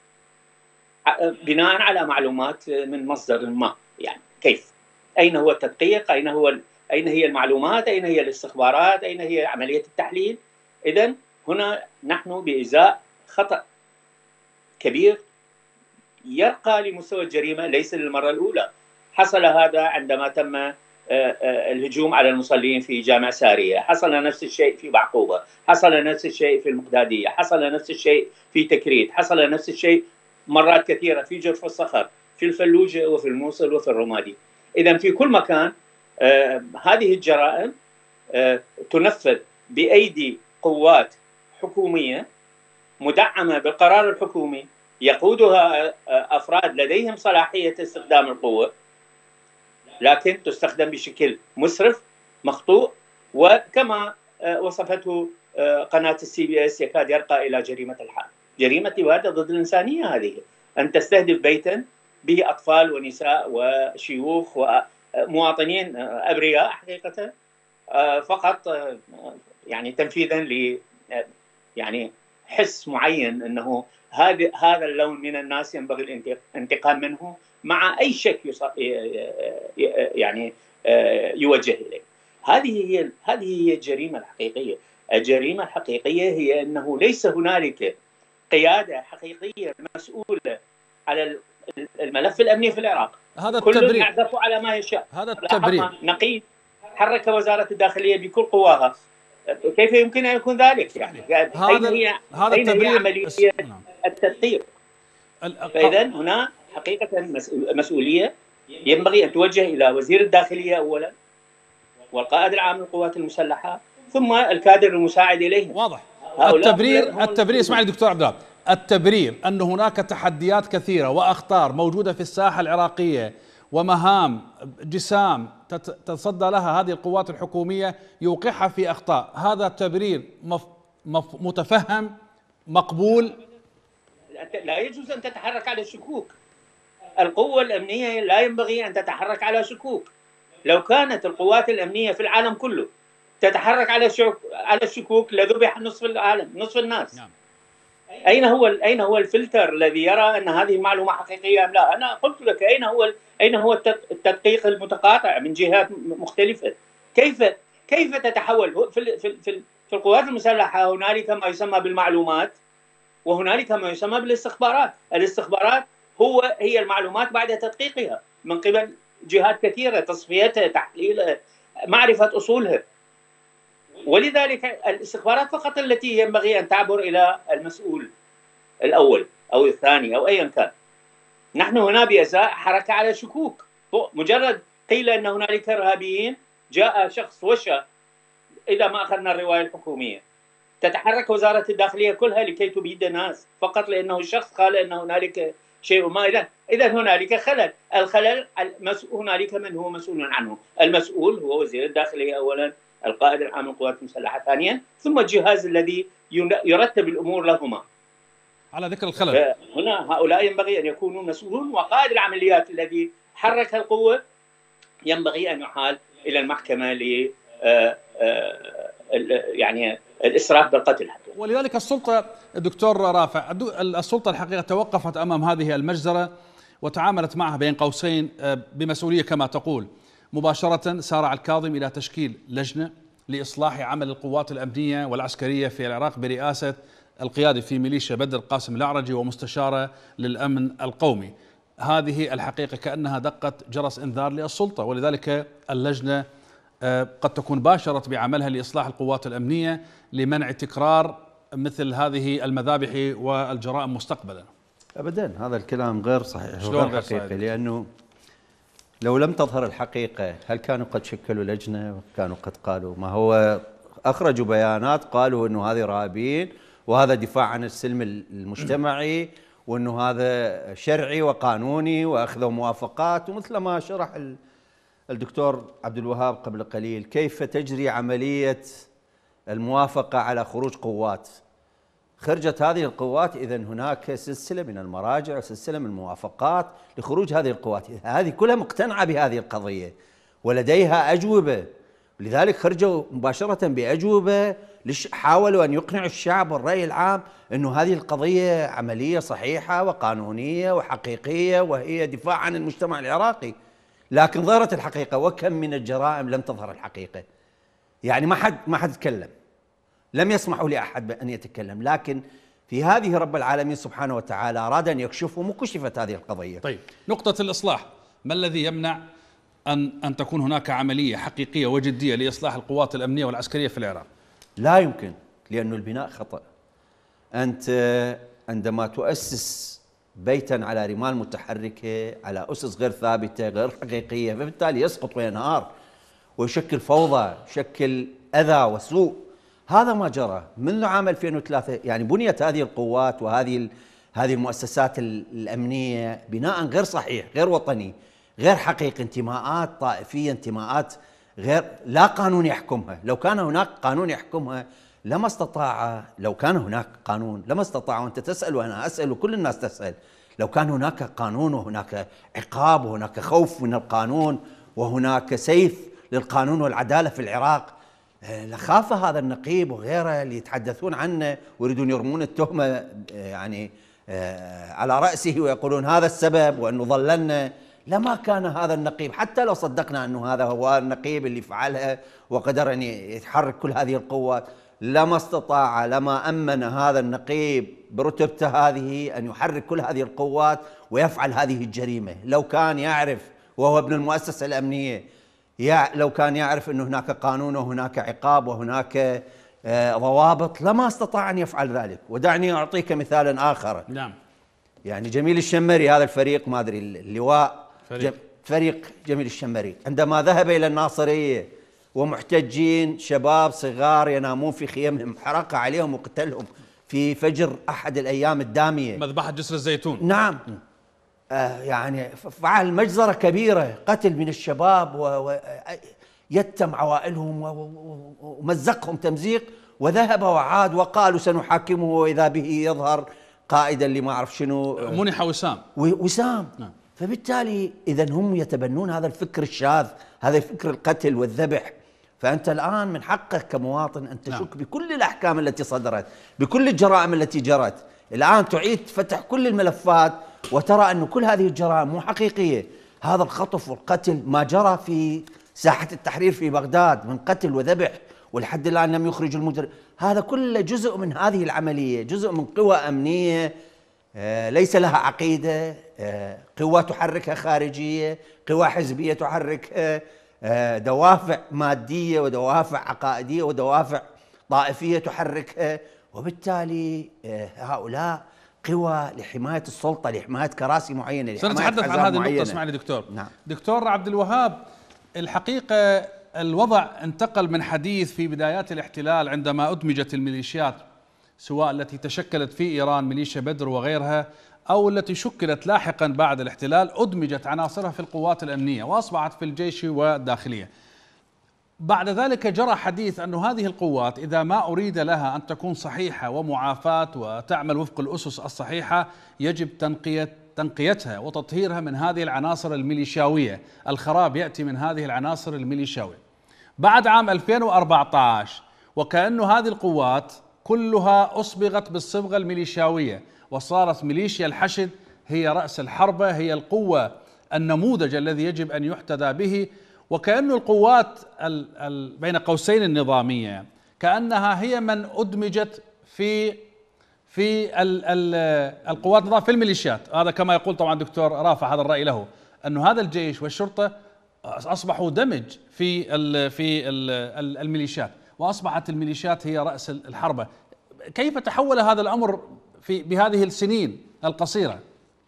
[SPEAKER 4] بناء على معلومات من مصدر ما؟ يعني كيف؟ أين هو التدقيق؟ أين هو أين هي المعلومات؟ أين هي الاستخبارات؟ أين هي عملية التحليل؟ إذن هنا نحن بإزاء خطأ كبير يرقى لمستوى الجريمة ليس للمرة الأولى. حصل هذا عندما تم الهجوم على المصلين في جامع سارية، حصل نفس الشيء في بعقوبة، حصل نفس الشيء في المقدادية، حصل نفس الشيء في تكريت، حصل نفس الشيء مرات كثيرة في جرف الصخر، في الفلوجة وفي الموصل وفي الرمادي. إذن في كل مكان آه هذه الجرائم آه تنفذ بأيدي قوات حكومية مدعمة بالقرار الحكومي يقودها آه أفراد لديهم صلاحية استخدام القوة، لكن تستخدم بشكل مسرف مخطوء، وكما وصفته قناة السي بي اس يكاد يرقى إلى جريمة الحرب، جريمة إبادة ضد الإنسانية. هذه أن تستهدف بيتا به أطفال ونساء وشيوخ ومواطنين أبرياء حقيقة فقط يعني تنفيذا ل يعني حس معين أنه هذا هذا اللون من الناس ينبغي الانتقام منه مع أي شك يعني يوجه إليه. هذه هي هذه هي الجريمة الحقيقية. الجريمة الحقيقية هي أنه ليس هنالك قيادة حقيقية مسؤولة على الملف الأمني في العراق.
[SPEAKER 1] هذا
[SPEAKER 4] كل
[SPEAKER 1] التبرير
[SPEAKER 4] يعزف على ما يشاء.
[SPEAKER 1] هذا التبرير
[SPEAKER 4] نقيب حرك وزارة الداخلية بكل قواها. كيف يمكن أن يكون ذلك؟ يعني
[SPEAKER 1] هذا
[SPEAKER 4] هي
[SPEAKER 1] هذا
[SPEAKER 4] أين
[SPEAKER 1] التبرير
[SPEAKER 4] هي عملية التدقيق؟ فإذا هنا حقيقة مسؤولية ينبغي أن توجه إلى وزير الداخلية أولا، والقائد العام للقوات المسلحة، ثم الكادر المساعد إليه.
[SPEAKER 1] واضح التبرير التبرير اسمعني دكتور عبد الوهاب، التبرير أن هناك تحديات كثيرة وأخطار موجودة في الساحة العراقية ومهام جسام تتصدى لها هذه القوات الحكومية يوقعها في أخطاء، هذا تبرير مف مف متفهم مقبول؟
[SPEAKER 4] لا يجوز أن تتحرك على الشكوك. القوة الأمنية لا ينبغي أن تتحرك على شكوك. لو كانت القوات الأمنية في العالم كله تتحرك على على الشكوك لذبح نصف العالم، نصف الناس. نعم. أين هو أين هو الفلتر الذي يرى أن هذه المعلومة حقيقية أم لا؟ أنا قلت لك أين هو أين هو التدقيق المتقاطع من جهات مختلفة؟ كيف كيف تتحول في في في القوات المسلحة؟ هنالك ما يسمى بالمعلومات وهنالك ما يسمى بالاستخبارات. الاستخبارات هو هي المعلومات بعد تدقيقها من قبل جهات كثيرة، تصفيتها، تحليلها، معرفة أصولها. ولذلك الاستخبارات فقط التي ينبغي أن تعبر إلى المسؤول الأول أو الثاني أو أيا كان. نحن هنا بأزاء حركة على شكوك، مجرد قيل أن هنالك إرهابيين، جاء شخص وشى، إذا ما أخذنا الرواية الحكومية تتحرك وزارة الداخلية كلها لكي تبيد الناس فقط لأنه الشخص قال أن هنالك شيء ما. إذا إذا هنالك خلل، الخلل هنالك من هو مسؤول عنه؟ المسؤول هو وزير الداخلية أولا، القائد العام للقوات المسلحة ثانيا، ثم الجهاز الذي يرتب الأمور لهما.
[SPEAKER 1] على ذكر الخلل،
[SPEAKER 4] هنا هؤلاء ينبغي أن يكونوا مسؤولون، وقائد العمليات الذي حرك القوة ينبغي أن يحال إلى المحكمة ل يعني الإسراف بالقتل حتى.
[SPEAKER 1] ولذلك السلطة دكتور رافع، السلطة الحقيقة توقفت أمام هذه المجزرة وتعاملت معها بين قوسين بمسؤولية كما تقول. مباشرة سارع الكاظم إلى تشكيل لجنة لإصلاح عمل القوات الأمنية والعسكرية في العراق برئاسة القيادي في ميليشيا بدر قاسم الأعرجي ومستشارة للأمن القومي. هذه الحقيقة كأنها دقة جرس إنذار للسلطة، ولذلك اللجنة قد تكون باشرت بعملها لإصلاح القوات الأمنية لمنع تكرار مثل هذه المذابح والجرائم مستقبلا.
[SPEAKER 3] أبدا، هذا الكلام غير صحيح
[SPEAKER 1] وغير
[SPEAKER 3] حقيقي، لأنه لو لم تظهر الحقيقة هل كانوا قد شكلوا لجنة؟ كانوا قد قالوا، ما هو أخرجوا بيانات قالوا أنه هذه إرهابيين وهذا دفاع عن السلم المجتمعي وأنه هذا شرعي وقانوني وأخذوا موافقات. ومثل ما شرح الدكتور عبد الوهاب قبل قليل كيف تجري عملية الموافقة على خروج قوات، خرجت هذه القوات، إذن هناك سلسلة من المراجع وسلسلة من الموافقات لخروج هذه القوات، هذه كلها مقتنعة بهذه القضية ولديها أجوبة، لذلك خرجوا مباشرة بأجوبة، حاولوا أن يقنعوا الشعب والرأي العام أنه هذه القضية عملية صحيحة وقانونية وحقيقية وهي دفاع عن المجتمع العراقي. لكن ظهرت الحقيقة، وكم من الجرائم لم تظهر الحقيقة، يعني ما حد ما حد تكلم، لم يسمحوا لأحد بأن يتكلم، لكن في هذه رب العالمين سبحانه وتعالى أراد أن يكشفهم وكشفت هذه القضية.
[SPEAKER 1] طيب، نقطة الإصلاح، ما الذي يمنع أن أن تكون هناك عملية حقيقية وجدية لإصلاح القوات الأمنية والعسكرية في العراق؟
[SPEAKER 3] لا يمكن، لأن البناء خطأ. أنت عندما تؤسس بيتا على رمال متحركة، على أسس غير ثابتة غير حقيقية، فبالتالي يسقط وينهار ويشكل فوضى، يشكل أذى وسوء. هذا ما جرى منذ عام ألفين وثلاثة، يعني بنيت هذه القوات وهذه هذه المؤسسات الأمنية بناء غير صحيح، غير وطني، غير حقيقي، انتماءات طائفية، انتماءات غير لا قانون يحكمها. لو كان هناك قانون يحكمها لما استطاع، لو كان هناك قانون لما استطاع، وأنت تسأل وأنا أسأل وكل الناس تسأل، لو كان هناك قانون وهناك عقاب وهناك خوف من القانون وهناك سيف للقانون والعدالة في العراق، لخاف هذا النقيب وغيره اللي يتحدثون عنه ويريدون يرمون التهمة يعني على رأسه ويقولون هذا السبب وأنه ظللنا. لما كان هذا النقيب، حتى لو صدقنا أنه هذا هو النقيب اللي فعلها وقدر أن يتحرك كل هذه القوات، لما استطاع، لما أمن هذا النقيب برتبته هذه أن يحرك كل هذه القوات ويفعل هذه الجريمة. لو كان يعرف، وهو ابن المؤسسة الأمنية، لو كان يعرف أن هناك قانون وهناك عقاب وهناك ضوابط، لما استطاع أن يفعل ذلك. ودعني أعطيك مثالا آخر.
[SPEAKER 1] نعم.
[SPEAKER 3] يعني جميل الشمري، هذا الفريق، ما أدري اللواء، فريق, فريق جميل الشمري، عندما ذهب إلى الناصرية ومحتجين شباب صغار ينامون في خيمهم، حرق عليهم وقتلهم في فجر أحد الأيام الدامية،
[SPEAKER 1] مذبحة جسر الزيتون.
[SPEAKER 3] نعم. آه يعني فعل مجزرة كبيرة، قتل من الشباب ويتم عوائلهم ومزقهم تمزيق، وذهب وعاد وقالوا سنحاكمه وإذا به يظهر قائدا لما أعرف شنو،
[SPEAKER 1] منح وسام
[SPEAKER 3] وسام.
[SPEAKER 1] نعم.
[SPEAKER 3] فبالتالي إذا هم يتبنون هذا الفكر الشاذ، هذا الفكر القتل والذبح. فأنت الآن من حقك كمواطن أن تشك نعم. بكل الأحكام التي صدرت، بكل الجرائم التي جرت. الآن تعيد فتح كل الملفات وترى أن كل هذه الجرائم مو حقيقية. هذا الخطف والقتل ما جرى في ساحة التحرير في بغداد من قتل وذبح، ولحد الآن لم يخرج المجرم، هذا كله جزء من هذه العملية، جزء من قوى أمنية آه ليس لها عقيدة، آه قوى تحركها خارجية، قوى حزبية تحركها، آه دوافع مادية ودوافع عقائدية ودوافع طائفية تحركها. وبالتالي آه هؤلاء قوى لحماية السلطة، لحماية كراسي معينة،
[SPEAKER 1] سنتحدث عن هذه النقطة. اسمعني دكتور.
[SPEAKER 3] نعم.
[SPEAKER 1] دكتور عبد الوهاب، الحقيقة الوضع انتقل من حديث في بدايات الاحتلال عندما أدمجت الميليشيات، سواء التي تشكلت في إيران ميليشيا بدر وغيرها، أو التي شكلت لاحقا بعد الاحتلال، أدمجت عناصرها في القوات الأمنية وأصبحت في الجيش والداخلية. بعد ذلك جرى حديث أن هذه القوات إذا ما أريد لها أن تكون صحيحة ومعافاة وتعمل وفق الأسس الصحيحة يجب تنقية تنقيتها وتطهيرها من هذه العناصر الميليشياوية. الخراب يأتي من هذه العناصر الميليشياوية. بعد عام ألفين وأربعة عشر وكأن هذه القوات كلها أصبغت بالصبغة الميليشياوية، وصارت ميليشيا الحشد هي رأس الحربة، هي القوة النموذج الذي يجب أن يحتذى به. وكأن القوات ال ال بين قوسين النظامية كأنها هي من أدمجت في في ال ال القوات النظام في الميليشيات. هذا كما يقول طبعا دكتور رافع، هذا الرأي له، أن هذا الجيش والشرطة أصبحوا دمج في ال في ال الميليشيات، وأصبحت الميليشيات هي رأس الحربة. كيف تحول هذا الأمر في بهذه السنين القصيرة؟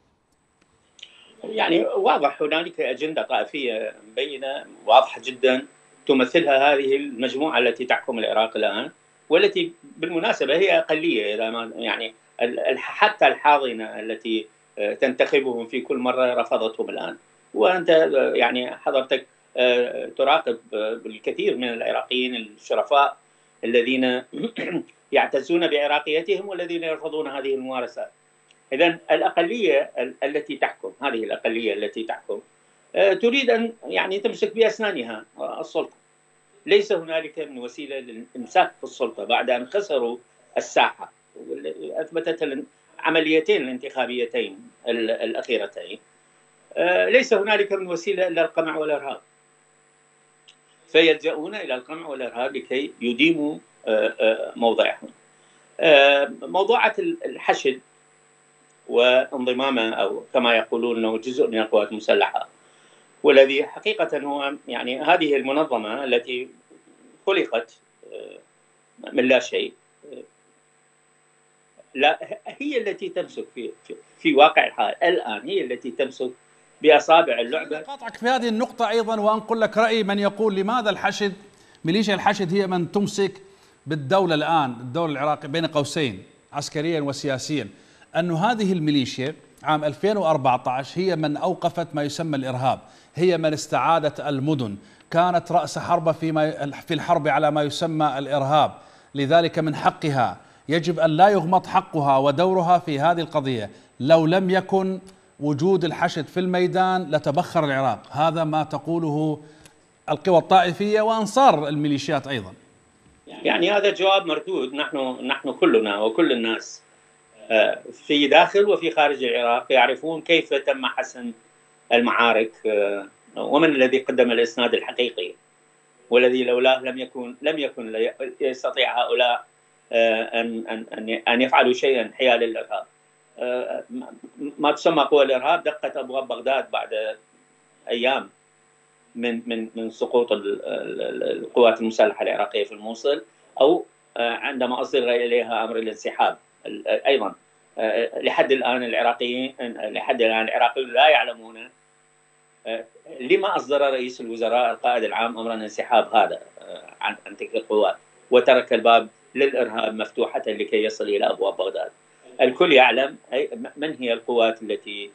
[SPEAKER 4] يعني واضح هنالك أجندة طائفية مبينة واضحة جدا تمثلها هذه المجموعة التي تحكم العراق الآن، والتي بالمناسبة هي أقلية، إذا ما يعني حتى الحاضنة التي تنتخبهم في كل مرة رفضتهم الآن. وأنت يعني حضرتك تراقب الكثير من العراقيين الشرفاء الذين يعتزون بعراقيتهم والذين يرفضون هذه الممارسات. إذن الأقلية التي تحكم، هذه الأقلية التي تحكم تريد أن يعني تمسك بأسنانها السلطة. ليس هنالك من وسيلة للإمساك في السلطة بعد أن خسروا الساحة، أثبتت العمليتين الانتخابيتين الأخيرتين. ليس هنالك من وسيلة إلا القمع والإرهاب، فيلجؤون إلى القمع والإرهاب لكي يديموا موضعهم. موضوعة الحشد وانضمامه، أو كما يقولون أنه جزء من القوات المسلحة، والذي حقيقة هو يعني هذه المنظمة التي خلقت من لا شيء، لا هي التي تمسك في في, في واقع الحال الآن، هي التي تمسك بأصابع اللعبة.
[SPEAKER 1] قاطعك في هذه النقطة أيضا وأنقل لك رأي من يقول لماذا الحشد، ميليشيا الحشد هي من تمسك بالدولة الآن، الدولة العراقية بين قوسين عسكريا وسياسيا، أن هذه الميليشيا عام ألفين وأربعة عشر هي من أوقفت ما يسمى الإرهاب، هي من استعادت المدن، كانت رأس حربة في في الحرب على ما يسمى الإرهاب. لذلك من حقها، يجب أن لا يغمض حقها ودورها في هذه القضية. لو لم يكن وجود الحشد في الميدان لتبخر العراق. هذا ما تقوله القوى الطائفية وأنصار الميليشيات أيضا.
[SPEAKER 4] يعني هذا جواب مردود. نحن نحن كلنا وكل الناس في داخل وفي خارج العراق يعرفون كيف تم حسم المعارك، ومن الذي قدم الإسناد الحقيقي، والذي لولاه لم يكن لم يكن يستطيع هؤلاء أن أن أن يفعلوا شيئا حيال الإرهاب. ما تسمى قوى الإرهاب دقت أبواب بغداد بعد أيام من من من سقوط القوات المسلحة العراقية في الموصل، أو عندما أصدر إليها أمر الانسحاب. أيضا لحد الآن العراقيين لحد الآن العراقيون لا يعلمون لما أصدر رئيس الوزراء القائد العام أمر الانسحاب هذا. عن عن تلك القوات، وترك الباب للإرهاب مفتوحة لكي يصل إلى أبواب بغداد. الكل يعلم من هي القوات التي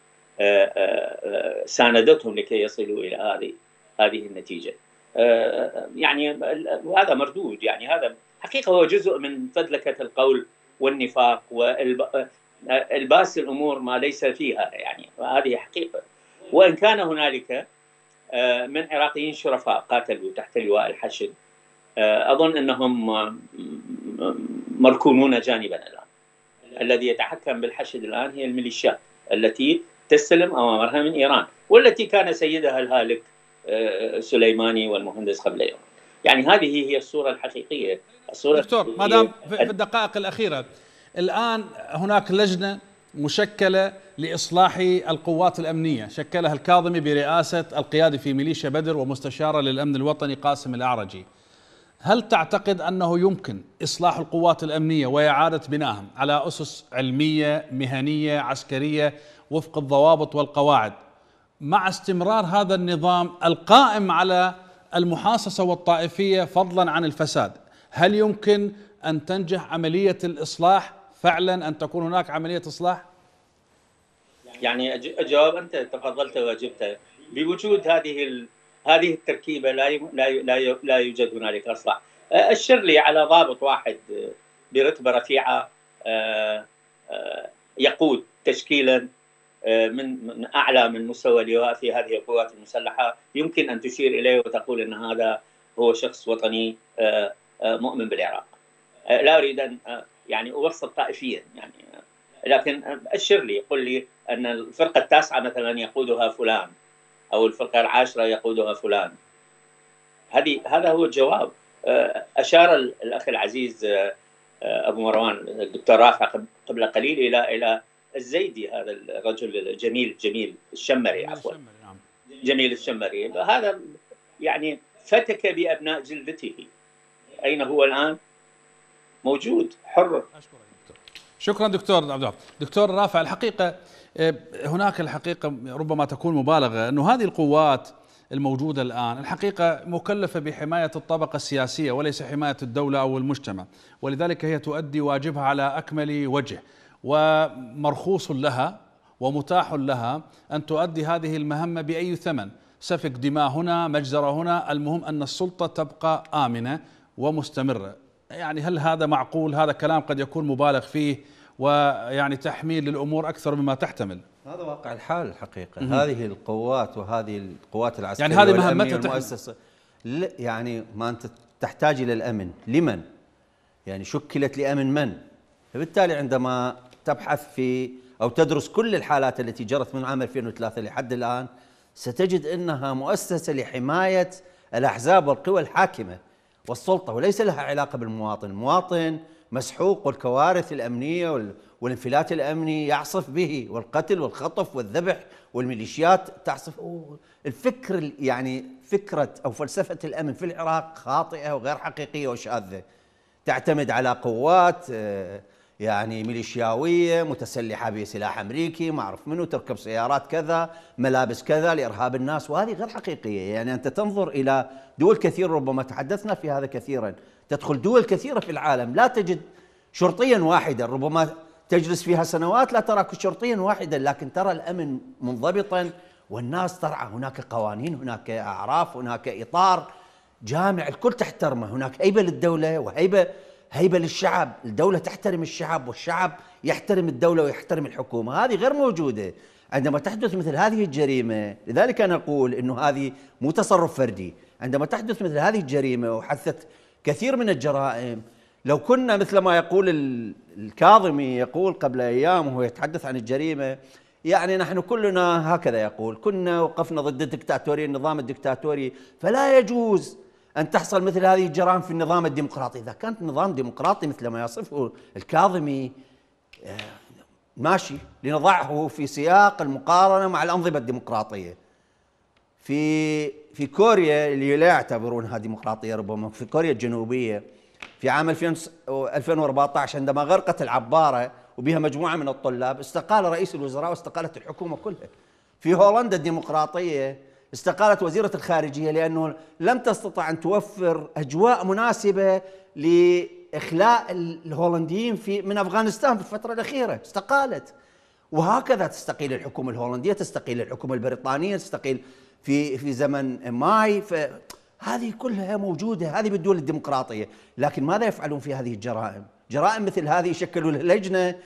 [SPEAKER 4] ساندتهم لكي يصلوا إلى هذه هذه النتيجة. يعني وهذا مردود، يعني هذا حقيقة هو جزء من فذلكة القول والنفاق والباس الأمور ما ليس فيها، يعني هذه حقيقة. وإن كان هنالك من عراقيين شرفاء قاتلوا تحت لواء الحشد، أظن أنهم مركونون جانبا الآن. الذي يتحكم بالحشد الآن هي الميليشيات التي تستلم أوامرها من إيران، والتي كان سيدها الهالك سليماني والمهندس قبل يوم. يعني هذه هي الصورة الحقيقية. الصورة
[SPEAKER 1] دكتور، ما دام في الدقائق الأخيرة، الآن هناك لجنة مشكلة لإصلاح القوات الأمنية شكلها الكاظمي برئاسة القيادي في ميليشيا بدر ومستشارة للأمن الوطني قاسم الأعرجي. هل تعتقد أنه يمكن إصلاح القوات الأمنية وإعادة بنائهم على أسس علمية مهنية عسكرية وفق الضوابط والقواعد مع استمرار هذا النظام القائم على المحاصصة والطائفية فضلا عن الفساد؟ هل يمكن أن تنجح عملية الإصلاح فعلا، أن تكون هناك عملية إصلاح؟
[SPEAKER 4] يعني الجواب أنت تفضلت وأجبت. بوجود هذه هذه التركيبة لا لا لا يوجد هنالك إصلاح. أشر لي على ضابط واحد برتبة رفيعة يقود تشكيلا من من أعلى من مستوى لواء في هذه القوات المسلحة يمكن أن تشير إليه وتقول أن هذا هو شخص وطني مؤمن بالعراق. لا أريد أن يعني أوسط طائفيا، يعني لكن أشر لي، قل لي أن الفرقة التاسعة مثلا يقودها فلان، أو الفرقة العاشرة يقودها فلان. هذه هذا هو الجواب. أشار الأخ العزيز أبو مروان الدكتور رافع قبل قليل إلى إلى الزيدي، هذا الرجل الجميل جميل الشمري عفوا جميل الشمري. هذا يعني فتك بأبناء جلدته. أين هو الآن؟ موجود حر.
[SPEAKER 1] شكرا دكتور عبد الوهاب. دكتور رافع، الحقيقة هناك الحقيقة ربما تكون مبالغة أنه هذه القوات الموجودة الآن الحقيقة مكلفة بحماية الطبقة السياسية وليس حماية الدولة أو المجتمع، ولذلك هي تؤدي واجبها على أكمل وجه، ومرخوص لها ومتاح لها أن تؤدي هذه المهمة بأي ثمن، سفك دماء هنا، مجزرة هنا، المهم أن السلطة تبقى آمنة ومستمرة. يعني هل هذا معقول؟ هذا كلام قد يكون مبالغ فيه ويعني تحميل للأمور أكثر مما تحتمل.
[SPEAKER 3] هذا واقع الحال الحقيقة. م- هذه القوات وهذه القوات العسكرية
[SPEAKER 1] يعني هذه مهمتها
[SPEAKER 3] المؤسسة يعني ما أنت تحتاج إلى الأمن لمن؟ يعني شكلت لأمن من؟ فبالتالي عندما تبحث في أو تدرس كل الحالات التي جرت من عام ألفين وثلاثة لحد الآن ستجد أنها مؤسسة لحماية الأحزاب والقوى الحاكمة والسلطة، وليس لها علاقة بالمواطن. المواطن مسحوق، والكوارث الأمنية والانفلات الأمني يعصف به، والقتل والخطف والذبح والميليشيات تعصف. الفكر يعني فكرة أو فلسفة الأمن في العراق خاطئة وغير حقيقية وشاذة، تعتمد على قوات يعني ميليشياوية متسلحة بسلاح أمريكي ما أعرف منه، تركب سيارات كذا، ملابس كذا لإرهاب الناس، وهذه غير حقيقية. يعني أنت تنظر إلى دول كثيرة، ربما تحدثنا في هذا كثيرا، تدخل دول كثيرة في العالم لا تجد شرطيا واحدا، ربما تجلس فيها سنوات لا ترى شرطيا واحدا، لكن ترى الأمن منضبطا والناس ترعى. هناك قوانين، هناك أعراف، هناك إطار جامع الكل تحترمه، هناك هيبة للدولة وهيبة هيبة للشعب. الدولة تحترم الشعب والشعب يحترم الدولة ويحترم الحكومة. هذه غير موجودة عندما تحدث مثل هذه الجريمة. لذلك أنا أقول أنه هذه مو تصرف فردي. عندما تحدث مثل هذه الجريمة وحدثت كثير من الجرائم، لو كنا مثل ما يقول الكاظمي يقول قبل أيام وهو يتحدث عن الجريمة، يعني نحن كلنا هكذا يقول، كنا وقفنا ضد الدكتاتورية، النظام الدكتاتوري، فلا يجوز أن تحصل مثل هذه الجرائم في النظام الديمقراطي. إذا كانت نظام ديمقراطي مثل ما يصفه الكاظمي ماشي، لنضعه في سياق المقارنة مع الأنظمة الديمقراطية. في في كوريا اللي لا يعتبرونها ديمقراطية، ربما في كوريا الجنوبية في عام ألفين وأربعة عشر عندما غرقت العبارة وبها مجموعة من الطلاب، استقال رئيس الوزراء واستقالت الحكومة كلها. في هولندا الديمقراطية استقالت وزيرة الخارجية لأنه لم تستطع أن توفر أجواء مناسبة لإخلاء الهولنديين في من أفغانستان في الفترة الأخيرة، استقالت. وهكذا تستقيل الحكومة الهولندية، تستقيل الحكومة البريطانية، تستقيل في في زمن ماي. هذه كلها موجودة، هذه بالدول الديمقراطية. لكن ماذا يفعلون في هذه الجرائم؟ جرائم مثل هذه يشكلوا لجنة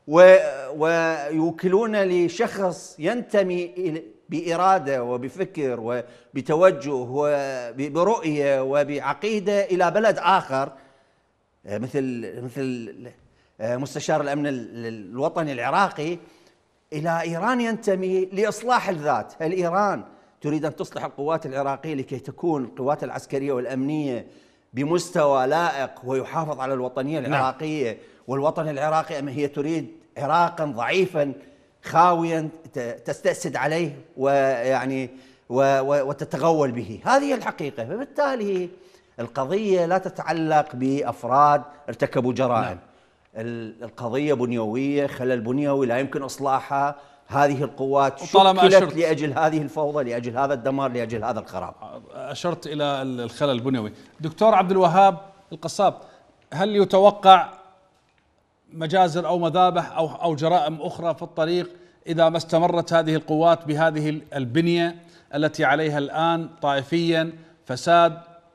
[SPEAKER 3] ويوكلون لشخص ينتمي بإرادة وبفكر وبتوجه وبرؤية وبعقيدة إلى بلد آخر، مثل مثل مستشار الأمن الوطني العراقي إلى إيران ينتمي لإصلاح الذات. هل إيران تريد أن تصلح القوات العراقية لكي تكون القوات العسكرية والأمنية بمستوى لائق ويحافظ على الوطنية العراقية؟ والوطن العراقي أم هي تريد عراقا ضعيفا خاويا تستأسد عليه ويعني وتتغول به؟ هذه الحقيقة. فبالتالي القضية لا تتعلق بأفراد ارتكبوا جرائم. نعم. القضية بنيوية، خلل بنيوي لا يمكن إصلاحها. هذه القوات شكلت لأجل هذه الفوضى، لأجل هذا الدمار، لأجل هذا الخراب.
[SPEAKER 1] أشرت إلى الخلل البنيوي. دكتور عبد الوهاب القصاب، هل يتوقع مجازر أو مذابح أو أو جرائم أخرى في الطريق إذا ما استمرت هذه القوات بهذه البنية التي عليها الآن طائفيا فساد،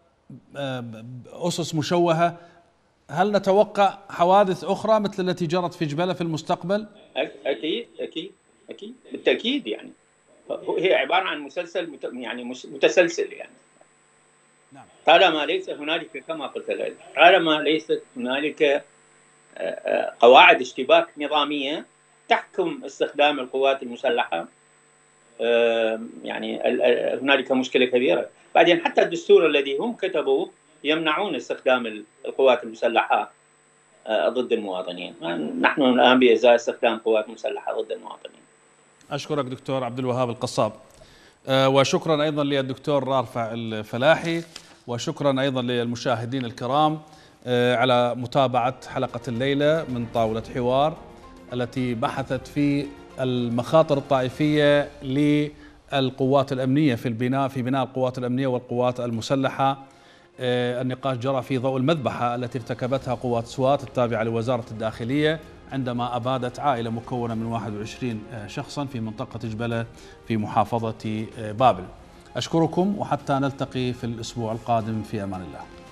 [SPEAKER 1] أسس مشوهة؟ هل نتوقع حوادث أخرى مثل التي جرت في جبلة في المستقبل؟
[SPEAKER 4] أكيد أكيد أكيد بالتأكيد. يعني هي عبارة عن مسلسل يعني متسلسل. يعني نعم. طالما ليس هنالك كما قلت لك، طالما ليست هنالك قواعد اشتباك نظامية تحكم استخدام القوات المسلحة، يعني هنالك مشكلة كبيرة. بعدين حتى الدستور الذي هم كتبوه يمنعون استخدام القوات المسلحة ضد المواطنين. نحن الآن بإزاء استخدام قوات مسلحة ضد المواطنين.
[SPEAKER 1] أشكرك دكتور عبد الوهاب القصاب، وشكرا أيضا للدكتور رافع الفلاحي، وشكرا أيضا للمشاهدين الكرام على متابعة حلقة الليلة من طاولة حوار التي بحثت في المخاطر الطائفية للقوات الأمنية في البناء في بناء القوات الأمنية والقوات المسلحة. النقاش جرى في ضوء المذبحة التي ارتكبتها قوات سوات التابعة لوزارة الداخلية عندما أبادت عائلة مكونة من واحد وعشرين شخصا في منطقة جبلة في محافظة بابل. أشكركم وحتى نلتقي في الأسبوع القادم، في أمان الله.